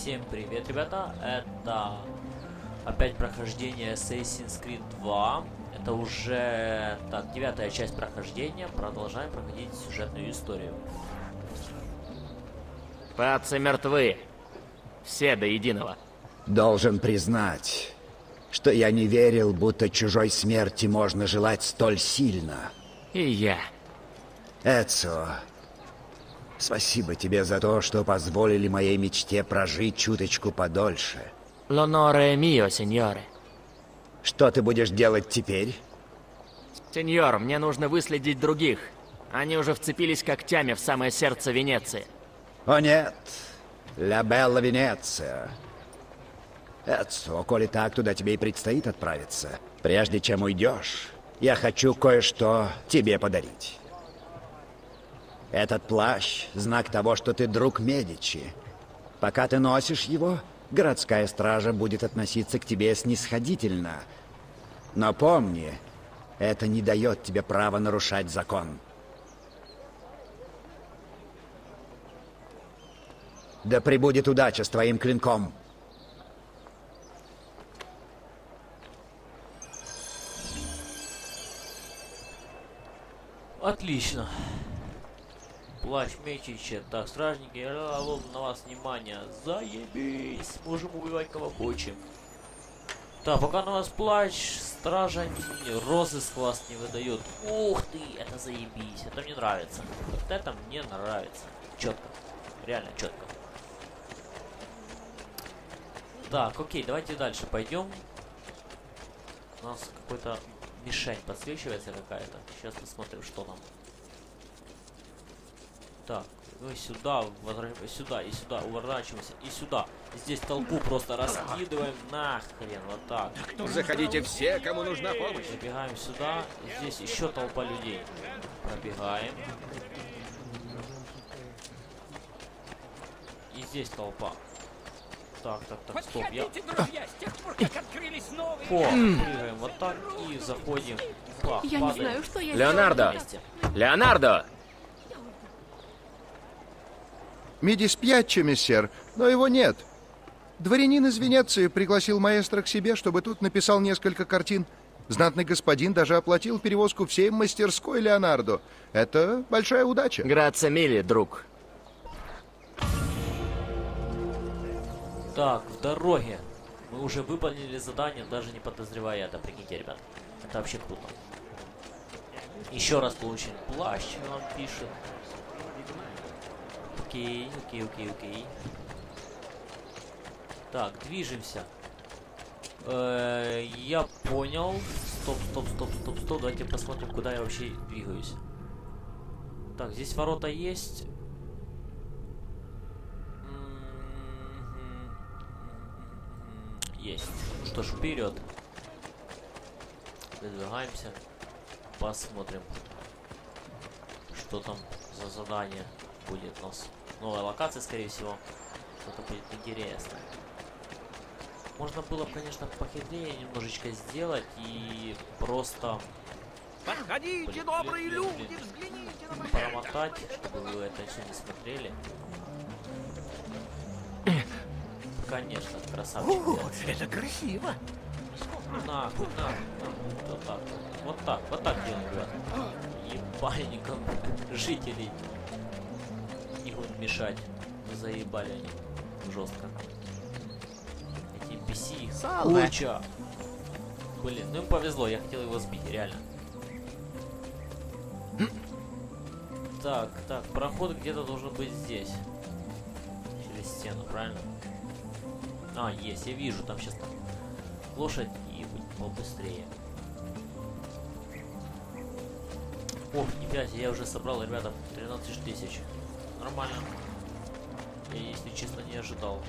Всем привет, ребята! Это опять прохождение Assassin's Creed 2. Это уже так, 9-я часть прохождения. Продолжаем проходить сюжетную историю. Пацы мертвы. Все до единого. Должен признать, что я не верил, будто чужой смерти можно желать столь сильно. И я. Эцио, спасибо тебе за то, что позволили моей мечте прожить чуточку подольше. L'onore mio, сеньоре. Что ты будешь делать теперь? Сеньор, мне нужно выследить других. Они уже вцепились когтями в самое сердце Венеции. О нет, Ля Белла Венеция. Эцио, коли так, туда тебе и предстоит отправиться. Прежде чем уйдешь, я хочу кое-что тебе подарить. Этот плащ — знак того, что ты друг Медичи. Пока ты носишь его, городская стража будет относиться к тебе снисходительно. Но помни, это не дает тебе права нарушать закон. Да пребудет удача с твоим клинком. Отлично. Плащ Медичи. Так, стражники, алло, на вас внимание. Заебись. Можем убивать кого хочем. Так, пока на вас плащ, стража розыск вас не выдает. Ух ты, это заебись. Это мне нравится. Вот это мне нравится. Четко. Реально четко. Так, окей, давайте дальше пойдем. У нас какой-то мишень подсвечивается какая-то. Сейчас посмотрим, что там. Так, мы сюда, сюда и сюда, уворачиваемся и сюда. Здесь толпу просто раскидываем нахрен, вот так. Заходите все, кому нужна помощь. Забегаем сюда, здесь еще толпа людей. Пробегаем. И здесь толпа. Так, стоп, прыгаем вот так и заходим. Пах, Я падаем. не знаю, что я Леонардо! Леонардо! Мидис Пьяччо, мессер, но его нет. Дворянин из Венеции пригласил маэстро к себе, чтобы тут написал несколько картин. Знатный господин даже оплатил перевозку всей мастерской Леонардо. Это большая удача. Грация мили, друг. Так, в дороге. Мы уже выполнили задание, даже не подозревая это. Прикиньте, ребят. Это вообще круто. Еще раз получим плащ, нам пишет. Окей. Так, движемся. Я понял. Стоп. Давайте посмотрим, куда я вообще двигаюсь. Так, здесь ворота есть. Есть. Что ж, вперед. Выдвигаемся. Посмотрим, что там за задание будет у нас. Новая локация, скорее всего. Что-то будет интересное. Можно было, конечно, похитрее немножечко сделать и просто... Подходите, добрые люди, взгляните на меня. Промотать, чтобы вы это все не смотрели. Конечно, красавчик. Это красиво. Нахуй. Вот так делаем, ребят. Ебальникам жителей не будут мешать. Заебали они жестко. Эти NPC куча. Блин, ну им повезло, я хотел его сбить, реально. Так, проход где-то должен быть здесь. Через стену, правильно? А, есть, я вижу, там сейчас там лошадь и будет побыстрее. Ох, нифига себе, я уже собрал, ребята, 13 тысяч. Нормально. Я, если честно, не ожидал,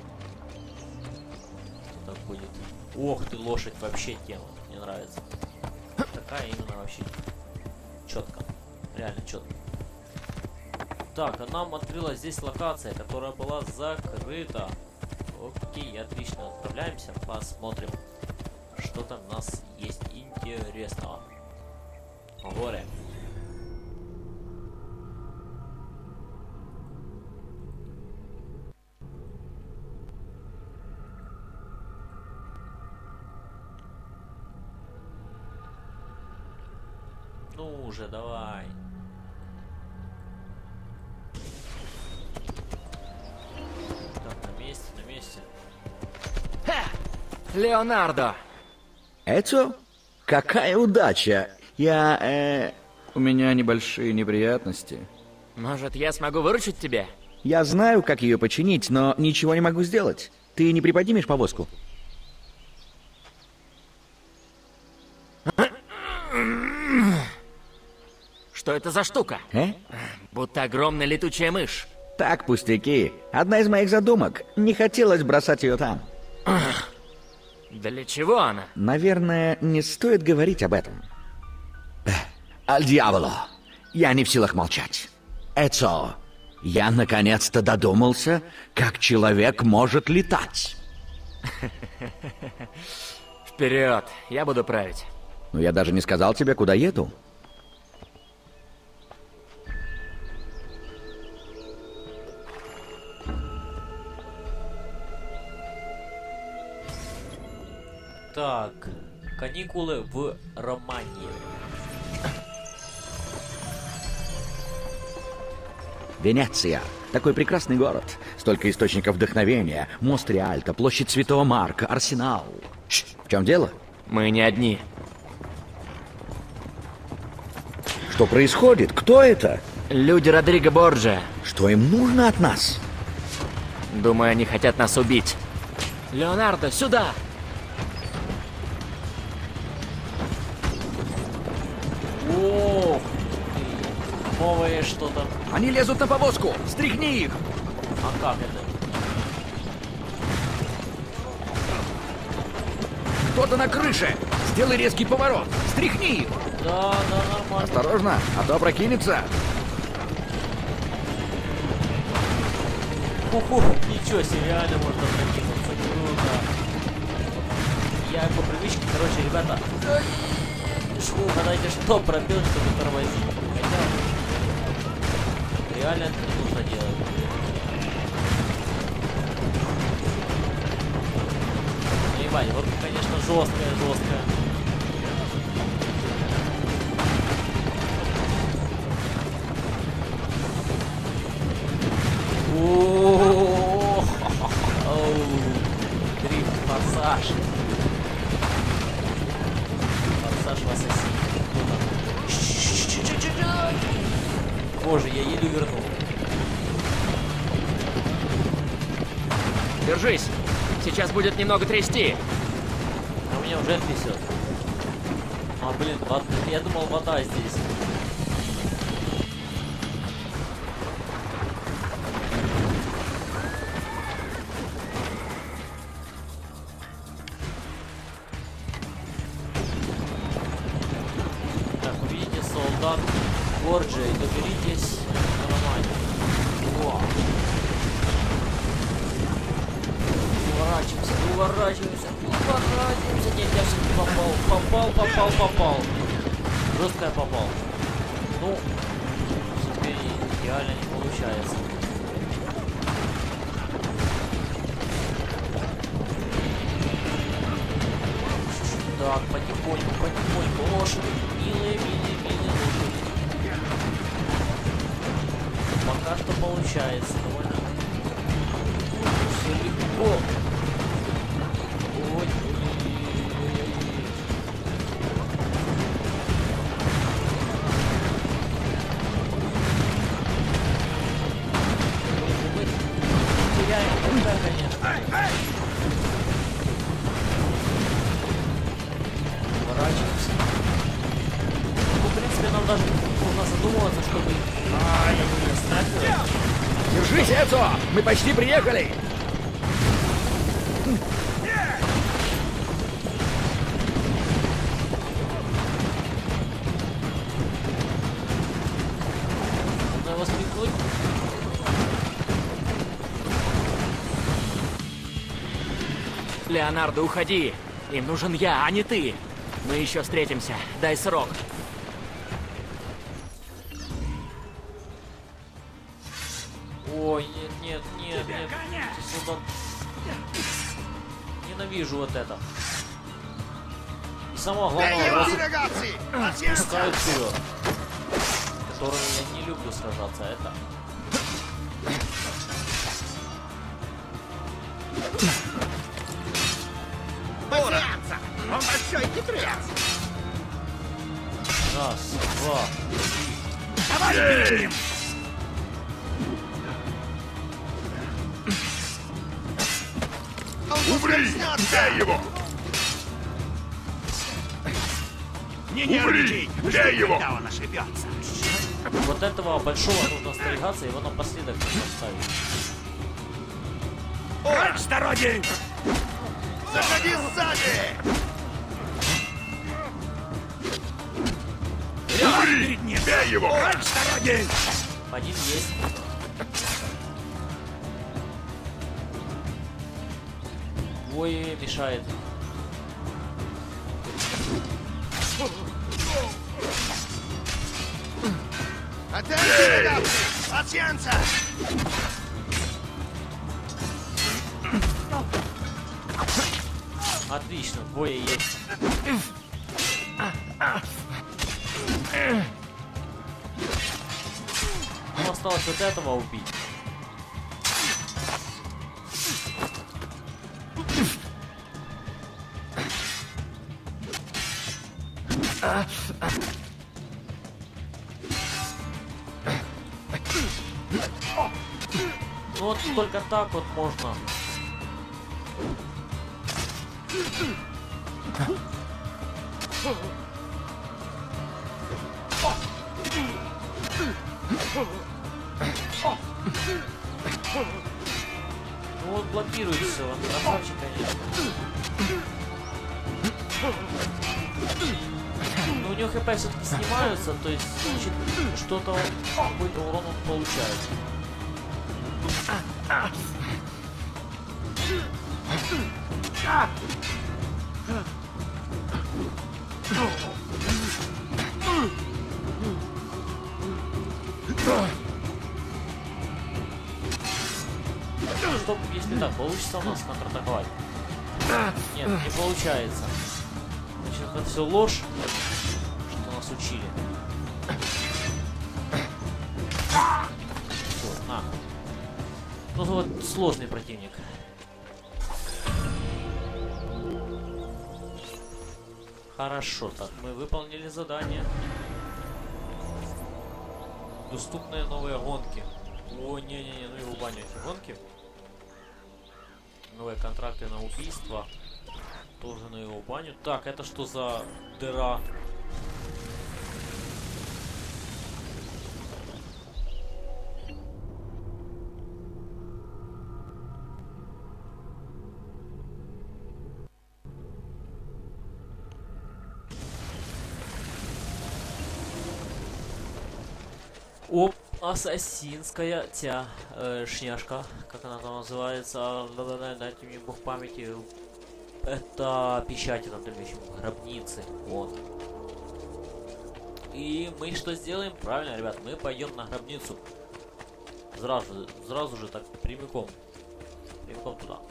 что так будет. Ох ты, лошадь, вообще тема. Мне нравится. Такая именно вообще четко. Реально четко. Так, а нам открылась здесь локация, которая была закрыта. Окей, отлично. Отправляемся, посмотрим, что там у нас есть интересного. Горе. Ну уже, давай. Так, на месте, на месте. Леонардо! Эцо? Какая удача! У меня небольшие неприятности. Может, я смогу выручить тебя? Я знаю, как ее починить, но ничего не могу сделать. Ты не приподнимешь повозку? Что это за штука? Будто огромная летучая мышь. Так, пустяки. Одна из моих задумок. Не хотелось бросать ее там. Для чего она? Наверное, не стоит говорить об этом. Аль дьяволо! Я не в силах молчать. Эцо, я наконец-то додумался, как человек может летать. Вперед, я буду править. Но я даже не сказал тебе, куда еду. Так, каникулы в Романии. Венеция. Такой прекрасный город. Столько источников вдохновения. Мост Риальто, площадь Святого Марка, Арсенал. В чем дело? Мы не одни. Что происходит? Кто это? Люди Родриго Борджиа. Что им нужно от нас? Думаю, они хотят нас убить. Леонардо, сюда! Ох ты, новое что-то. Они лезут на повозку! Стряхни их! А как это? Кто-то на крыше! Сделай резкий поворот! Стряхни их! Да, нормально. Осторожно, а то опрокинется! Ху-ху, ничего себе, реально можно прокинуться. Круто. Я по привычке, короче, ребята, вы угадайте, что пробил, чтобы тормозить. Хотя, реально это не нужно делать. Ну, ебать, вот, конечно, жесткая. Оу, дрифт, форсаж. Форсаж в ассасине. Боже, я еле вернул. Держись! Сейчас будет немного трясти. А у меня уже трясет. А, блин, я думал, вода здесь. Солдат Борджиа и доберитесь до Романии. О! Уворачиваемся. Нет, я все-таки попал. Жестко я попал. Ну, теперь идеально не получается. Так, потихоньку лошади. Милые лошади. Пока что получается довольно все легко. Ой. Мы теряем тогда, конечно. Поворачиваемся. Ну, в принципе, нам даже нужно задумываться, чтобы... я не снайпер. Держись, Эцо! Мы почти приехали! Надо его спихнуть. Леонардо, уходи! Им нужен я, а не ты! Мы еще встретимся. Дай срок. Ой, нет. Сюда. Ненавижу вот это. самого главного босса пускают вперед. Которым я не люблю сражаться, это. Он большой хитрец. Раз, два. Давай перед ним. Умри! Дай его! Не нервничай. Дай его! Когда он ошибется. Вот этого большого нужно остерегаться, его напоследок поставить. Прочь с дороги! Заходи сзади! Умри! Перед ним. Дай его! Прочь с дороги! Один есть. Двое мешает. Пациенца! Отлично, двое есть. Ну, осталось вот этого убить. Ну вот только так вот можно. Ну вот блокирует все, красавчик, конечно. Но у него хп все-таки снимаются, то есть значит, что-то какой-то урон он получает. Что, если так, получится у нас контратаковать? Нет, не получается. Значит, это все ложь, что нас учили. Все, на. Ну вот сложный противник. Хорошо, так, мы выполнили задание. Доступные новые гонки. О, не-не-не, ну его баню эти гонки. Новые контракты на убийство. Тоже на его баню. Так, это что за дыра? Оп, ассасинская шняшка, как она там называется, дайте мне бог памяти. Это печати там еще гробницы, вот. И мы что сделаем? Правильно, ребят, мы пойдем на гробницу. Сразу же так прямиком туда.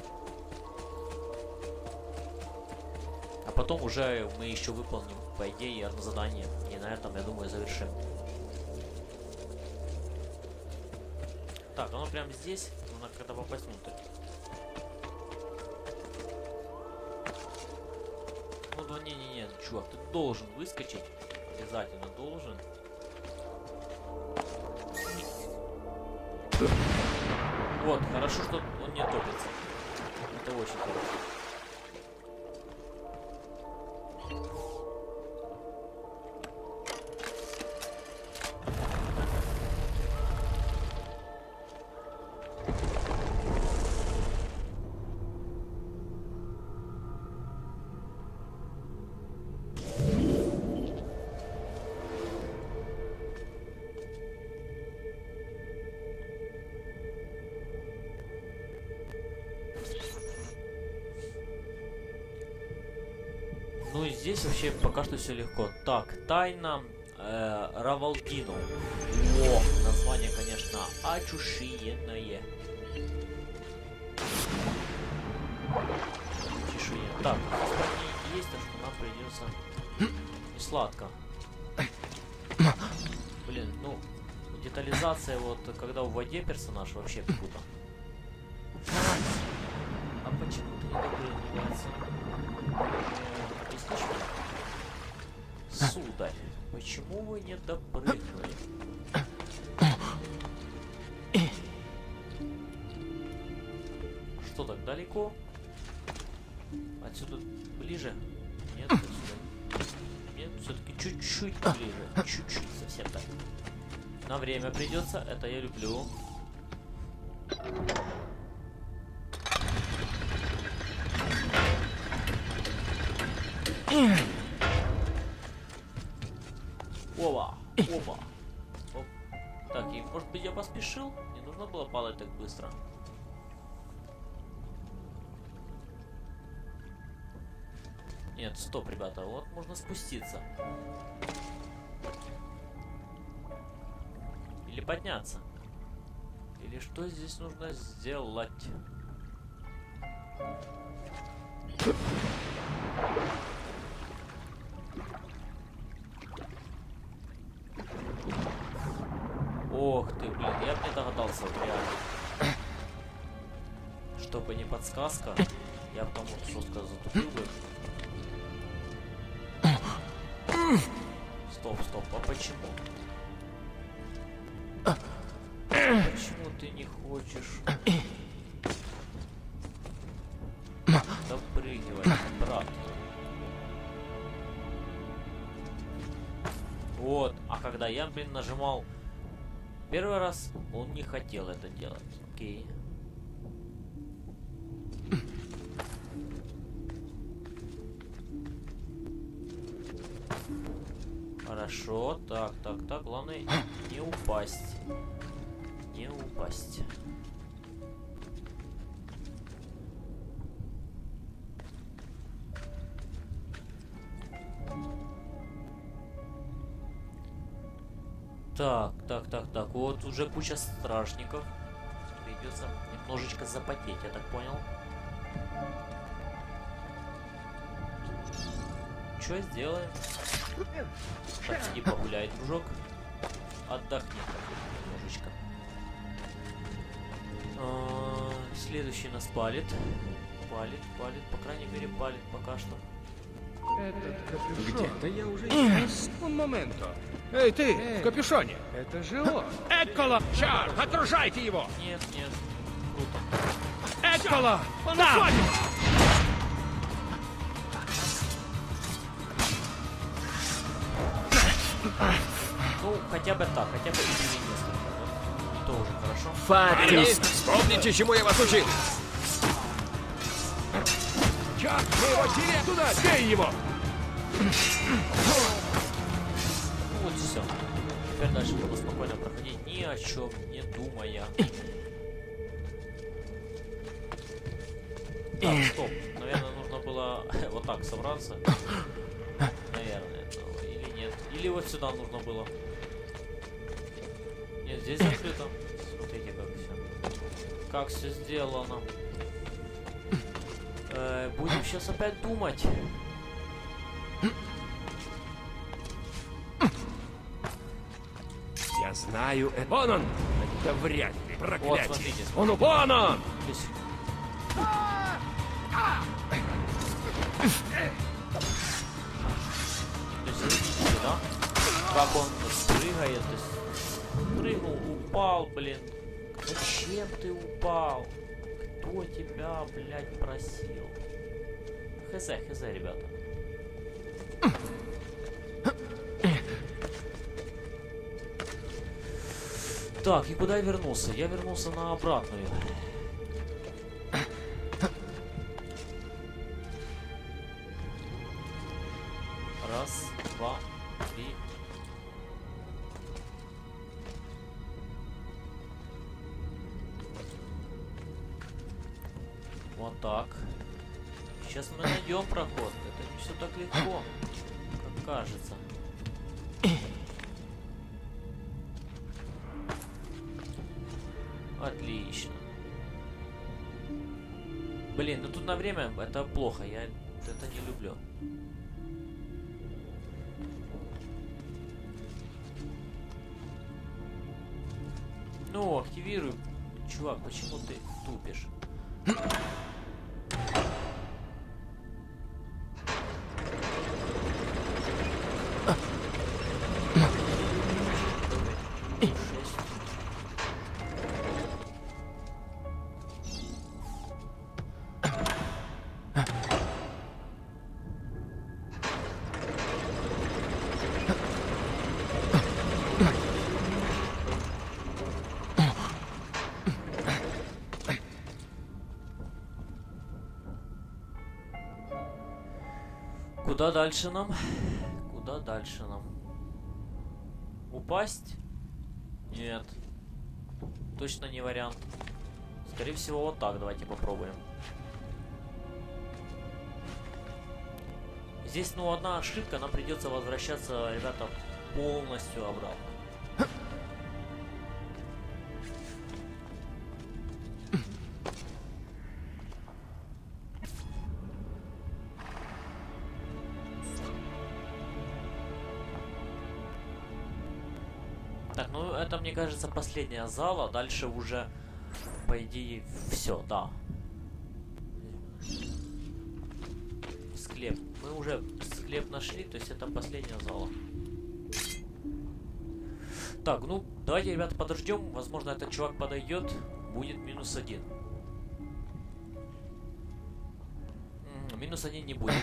А потом уже мы еще выполним, по идее, одно задание. И на этом, я думаю, завершим. Так, оно прямо здесь, нужно как-то попасть внутрь. Ну да не, чувак, ты должен выскочить. Обязательно должен. Вот, хорошо, что он не топится. Это очень хорошо. Ну и здесь вообще пока что все легко. Так, тайна Равалдину. О, название, конечно, очушиенное. Чешуя. Так, есть, так что нам придется не сладко. Блин, ну, детализация, вот, когда в воде персонаж, вообще круто. А почему ты не допрыгивается? Объяснишь мне? Сударь, почему вы не допрыгнули? Что так далеко? Отсюда ближе? Нет, отсюда. Нет, все-таки чуть-чуть ближе. Чуть-чуть, совсем так. На время придется, это я люблю. Опа, опа. Оп. Так, и может быть я поспешил? Не нужно было падать так быстро. Нет, стоп, ребята, вот можно спуститься. Или подняться. Или что здесь нужно сделать? Ох ты, блин, я бы не догадался, вот реально. Чтобы не подсказка, я бы там вот жестко затупил бы. Стоп, стоп, а почему? Почему ты не хочешь допрыгивать, брат? Вот, а когда я, блин, нажимал первый раз, он не хотел это делать. Окей. Хорошо, так, так, так, главное не упасть. Не упасть. Так, так, так, так, вот уже куча стражников. Придется немножечко запотеть, я так понял. Что сделаем? Подсиди, погуляй, дружок. Отдохни немножечко. Следующий нас палит. Палит, палит, по крайней мере палит пока что. Где-то я уже видел. Un momento. Эй, ты, в капюшоне. Это же он. Эккола! Чар, окружайте его! Нет, нет. Круто. Эккола! Там! Ну, хотя бы так, хотя бы убили несколько. Вот. То уже хорошо. Фатис! Вспомните, чему я вас учил! Чар, мы его теряем туда! Бей его! Ну вот все. Теперь дальше буду спокойно проходить, ни о чем не думая. Так, стоп. Наверное, нужно было вот так собраться. Наверное. Ну, или нет. Или вот сюда нужно было. Нет, здесь закрыто. Смотрите, как все. Как все сделано. Будем сейчас опять думать. Я знаю, это... Вон он! Это вряд ли, Вот, проклятие! смотрите. Он, вон он! Здесь. То есть видите, да? Как он прыгает, то есть прыгнул, упал, блин. Зачем ты упал? Кто тебя, блядь, просил? Хз, хз, ребята. Так, и куда я вернулся? Я вернулся на обратную. Раз, два, три. Вот так. Сейчас мы найдем проход. Это не все так легко, как кажется. Отлично. Блин, ну тут на время это плохо. Я это не люблю. Ну, активируй. Чувак, почему ты тупишь? Куда дальше нам? Куда дальше нам? Упасть? Нет. Точно не вариант. Скорее всего, вот так. Давайте попробуем. Здесь, ну, одна ошибка. Нам придется возвращаться, ребята, полностью обратно. Так, ну это, мне кажется, последняя зала. Дальше уже, по идее, все, да. Склеп. Мы уже склеп нашли, то есть это последняя зала. Так, ну, давайте, ребята, подождем. Возможно, этот чувак подойдет. Будет -1. -1 не будет.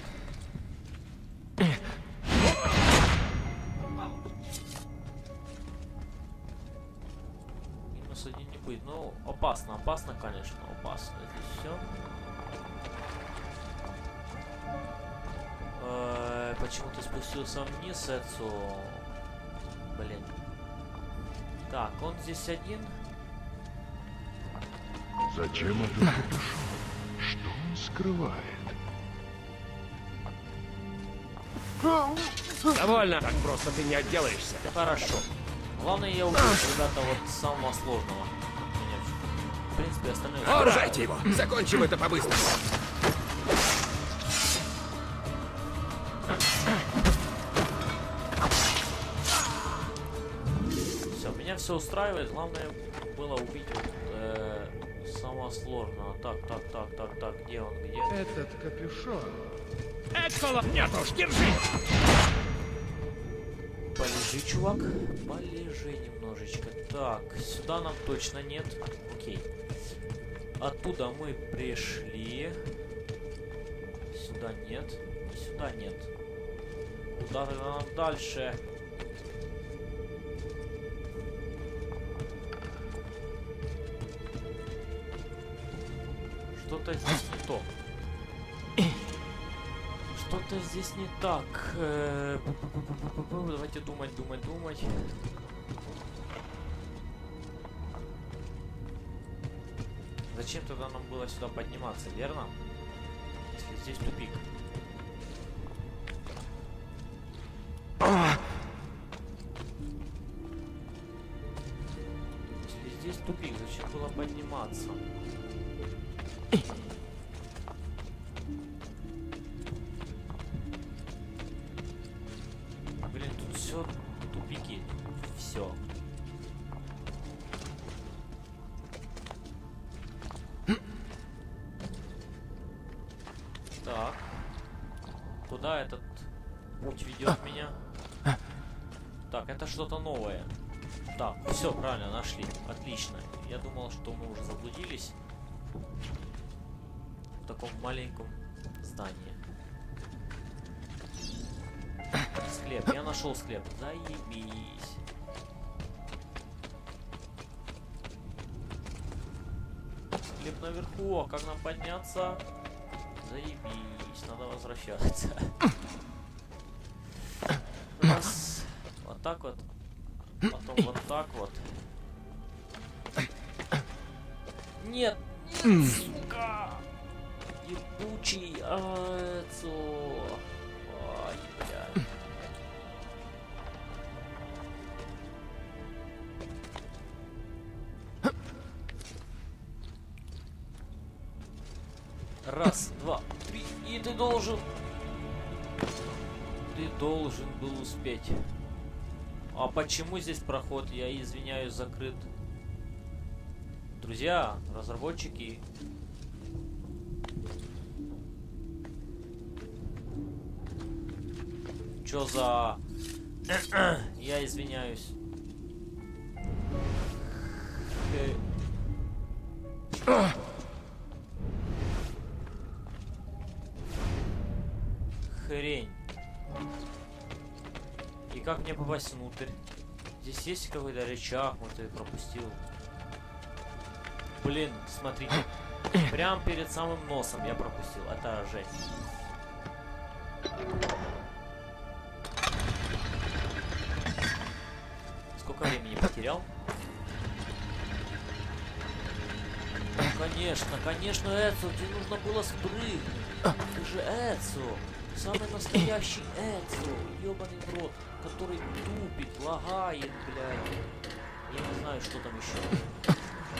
-1 не будет. Ну, опасно, конечно, опасно. Это все. Почему ты спустился вниз, Эцу? Блин. Так, он здесь один. Зачем этот капюшон? Что он скрывает? Довольно. Так просто ты не отделаешься. Хорошо. Главное, я убил, ребята, вот самого сложного. Меня, в принципе, остальные... Окружайте его. Закончим это по-быстрому. Все, меня все устраивает. Главное было убить вот, самого сложного. Так, где он, где? Этот капюшон. Эккола! Нет уж, держи! Полежи, чувак. Полежи немножечко. Так, сюда нам точно нет. Окей. Оттуда мы пришли. Сюда нет. И сюда нет. Куда нам дальше? Что-то здесь не то. Что-то здесь не так. Давайте думать. Зачем тогда нам было сюда подниматься, верно? Если здесь тупик. Если здесь тупик, зачем было подниматься? Блин, тут все тупики. Все. Так. Куда этот путь ведет меня? Так, это что-то новое. Так, все, правильно, нашли. Отлично. Я думал, что мы уже заблудились в таком маленьком здании. Склеп. Я нашел склеп. Заебись. Склеп наверху. А как нам подняться? Заебись. Надо возвращаться. Раз. Вот так вот. Потом вот так вот. Нет! Нет, сука! Ебучий Эцу! Ай, блядь. Раз, два, три и Ты должен был успеть. А почему здесь проход? Я извиняюсь, закрыт. Друзья, разработчики. Чё за... Я извиняюсь. Хрень. И как мне попасть внутрь? Здесь есть какой-то рычаг, вот я пропустил. Блин, смотрите. Прям перед самым носом я пропустил. Это жесть. Сколько времени потерял? Конечно, Эцо, тебе нужно было спрыгнуть. Ты же Эцо. Самый настоящий Эцо. Ёбаный в рот. Который тупит, лагает, блядь. Я не знаю, что там еще.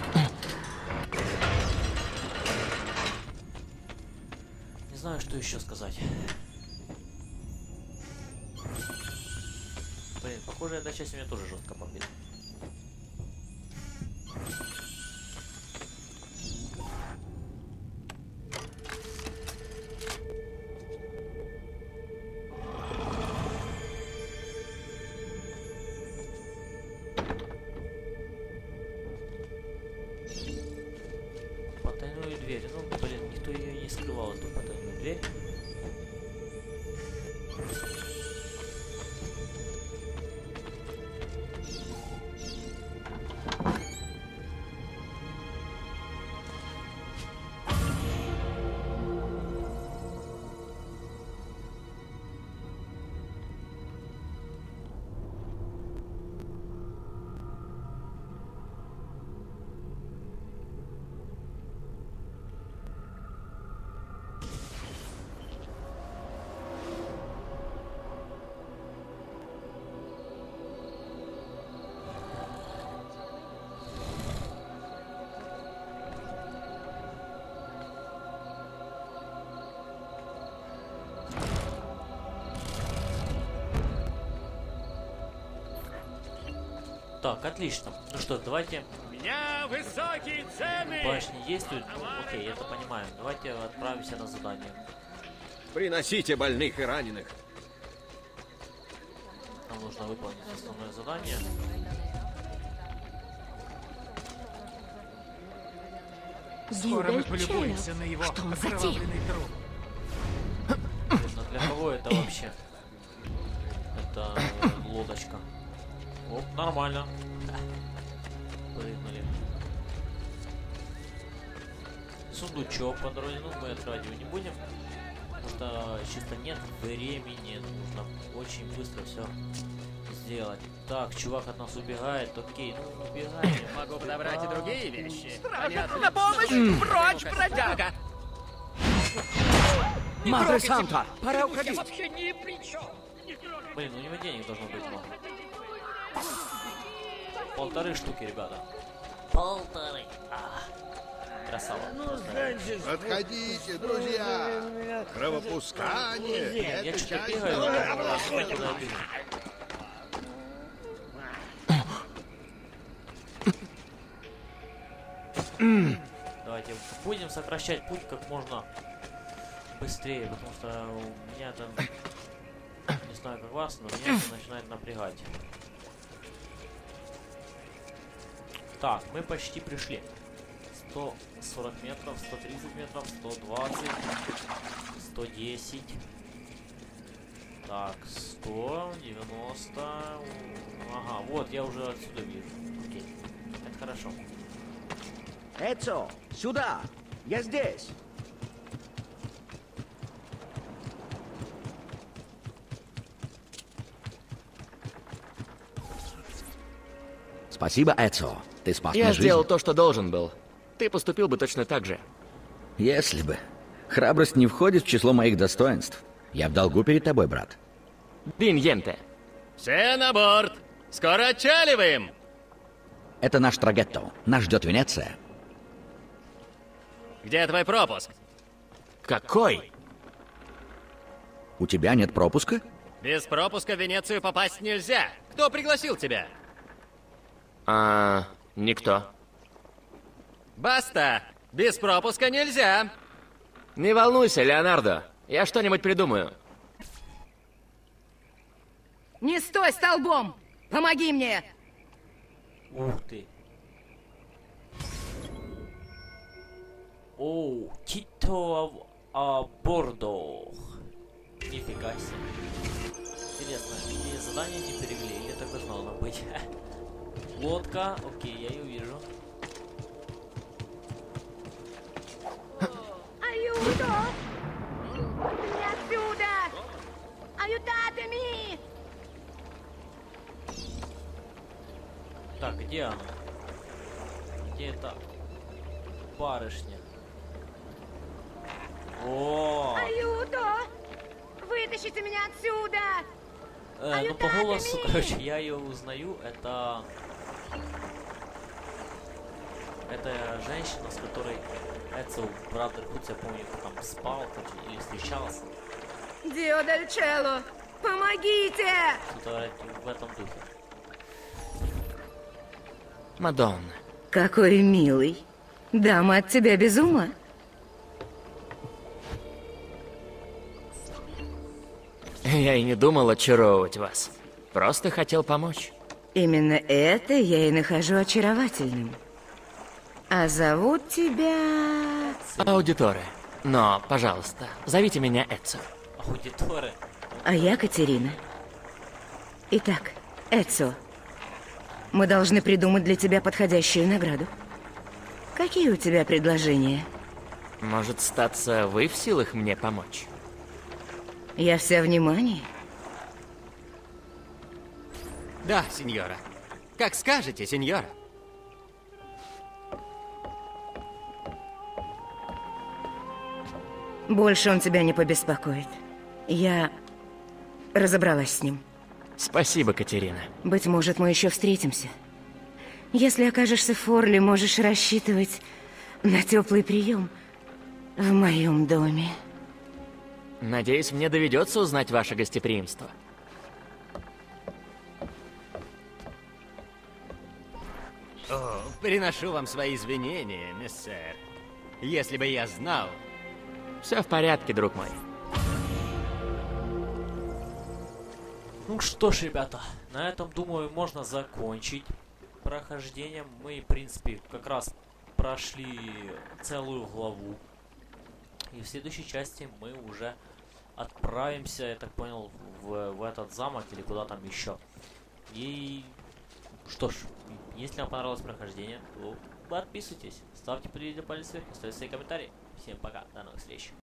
Не знаю, что еще сказать. Блин, похоже, эта часть у меня тоже жестко побит. Потайную дверь. Ну, блин, никто ее не скрывал, эту потайную дверь. Так, отлично. Ну что, давайте... У меня высокие цены! Башни действуют? Ну, окей, это понимаем. Давайте отправимся на задание. Приносите больных и раненых. Нам нужно выполнить основное задание. Скоро мы полюбуемся на его окровавленный труп. Интересно, для кого это вообще? Это лодочка. Оп, нормально. Прыгнули. Сундучок по дороге. Ну, мы открывать его не будем. Потому что чисто нет времени. Нужно очень быстро все сделать. Так, чувак от нас убегает. Окей, ну убегай. Могу подобрать и другие вещи. На помощь! Прочь, бродяга! Мадре Санта, пора уходить. Блин, у него денег должно быть много. 1,5 штуки, ребята. 1,5. Красава. Отходите, друзья! Кровопускание! Я это что-то часть бегаю, здоровья. но я куда бегу. Давайте будем сокращать путь как можно быстрее, потому что у меня там, не знаю как вас, но меня это начинает напрягать. Так, мы почти пришли. 140 метров, 130 метров, 120, 110. Так, 100, 90. Ага, вот, я уже отсюда вижу. Окей, это хорошо. Эцо, сюда! Я здесь! Спасибо, Эцо. Ты спас мне Я жизнь. сделал то, что должен был. Ты поступил бы точно так же. Если бы. Храбрость не входит в число моих достоинств. Я в долгу перед тобой, брат. Биньенте. Все на борт! Скоро отчаливаем! Это наш Трагетто. Нас ждет Венеция. Где твой пропуск? Какой? У тебя нет пропуска? Без пропуска в Венецию попасть нельзя. Кто пригласил тебя? Никто. Баста! Без пропуска нельзя! Не волнуйся, Леонардо. Я что-нибудь придумаю. Не стой столбом! Помоги мне! Ух ты. Оу, Тито Бордо. Нифига себе. Интересно, какие задания не перевели, или так должно оно быть? Лодка, окей, я ее вижу. Aiuto! Меня отсюда! Aiutatemi! Так, где она? Где это барышня? О! Aiuto! Вытащите меня отсюда! Ну по голосу, короче, я ее узнаю. Это женщина, с которой Эцио Бродерхуд, я помню, там спал или встречался. Дио дель Чело! Помогите! Что-то в этом духе. Мадонна. Какой милый. Дама от тебя без ума. Я и не думал очаровывать вас. Просто хотел помочь. Именно это я и нахожу очаровательным. А зовут тебя... Аудиторе. Но, пожалуйста, зовите меня Эцио. Аудиторе. А я Катерина. Итак, Эцио, мы должны придумать для тебя подходящую награду. Какие у тебя предложения? Может, статься, вы в силах мне помочь? Я вся внимание. Да, сеньора. Как скажете, сеньора. Больше он тебя не побеспокоит. Я разобралась с ним. Спасибо, Катерина. Быть может, мы еще встретимся. Если окажешься в Форле, можешь рассчитывать на теплый прием в моем доме. Надеюсь, мне доведется узнать ваше гостеприимство. О, приношу вам свои извинения, мессер. Если бы я знал... Все в порядке, друг мой. Ну что ж, ребята, на этом, думаю, можно закончить прохождение. Мы, в принципе, как раз прошли целую главу. И в следующей части мы уже отправимся, я так понял, в этот замок или куда там еще. И что ж, если вам понравилось прохождение, то подписывайтесь, ставьте под видео палец вверх, оставьте свои комментарии. Всем пока, до новых встреч.